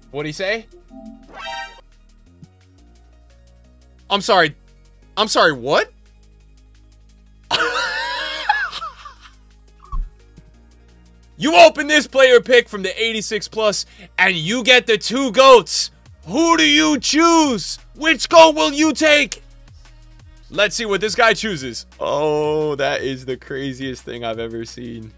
What'd he say? I'm sorry. I'm sorry, what? You open this player pick from the 86 plus and you get the 2 GOATs. Who do you choose? Which GOAT will you take? Let's see what this guy chooses. Oh, that is the craziest thing I've ever seen.